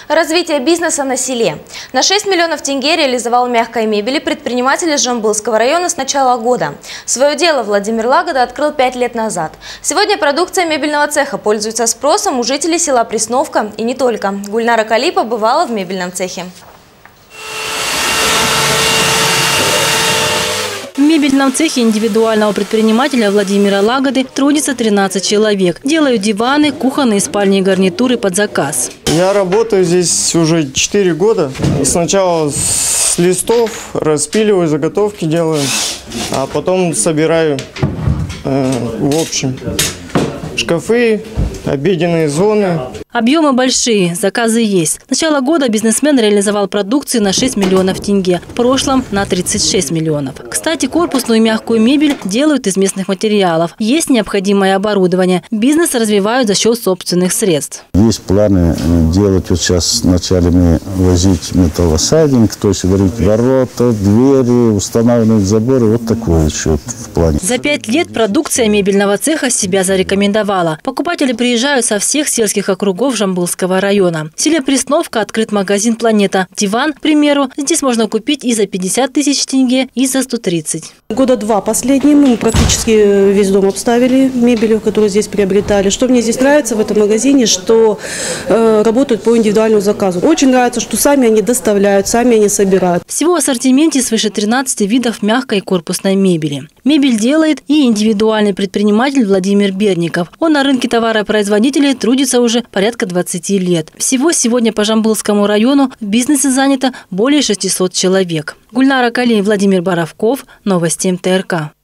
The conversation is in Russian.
Развитие бизнеса на селе. На 6 миллионов тенге реализовал мягкой мебели предприниматель из Жамбылского района с начала года. Свое дело Владимир Лагода открыл 5 лет назад. Сегодня продукция мебельного цеха пользуется спросом у жителей села Пресновка и не только. Гульнара Кали побывала в мебельном цехе. В мебельном цехе индивидуального предпринимателя Владимира Лагоды трудится 13 человек. Делают диваны, кухонные и спальные гарнитуры под заказ. Я работаю здесь уже 4 года. Сначала с листов распиливаю, заготовки делаю, а потом собираю в общем. Шкафы, обеденные зоны. Объемы большие, заказы есть. С начала года бизнесмен реализовал продукцию на 6 миллионов тенге. В прошлом на 36 миллионов. Кстати, корпусную и мягкую мебель делают из местных материалов. Есть необходимое оборудование. Бизнес развивают за счет собственных средств. Есть планы делать, вот сейчас вначале мы возить металлосайдинг, то есть варить ворота, двери, устанавливать заборы. Вот такое еще в плане. За 5 лет продукция мебельного цеха себя зарекомендовала. Покупатели приезжают со всех сельских округов Жамбылского района. В селе Пресновка открыт магазин «Планета». Диван, к примеру, здесь можно купить и за 50 тысяч тенге, и за 130. Года 2 последние мы практически весь дом обставили мебелью, которую здесь приобретали. Что мне здесь нравится в этом магазине, что работают по индивидуальному заказу. Очень нравится, что сами они доставляют, сами они собирают. Всего в ассортименте свыше 13 видов мягкой и корпусной мебели. Мебель делает и индивидуальный предприниматель Владимир Берников. Он на рынке товаропроизводителей трудится уже порядка 20 лет. Всего сегодня по Жамбылскому району в бизнесе занято более 600 человек. Гульнара Кали, Владимир Боровков. Новости МТРК.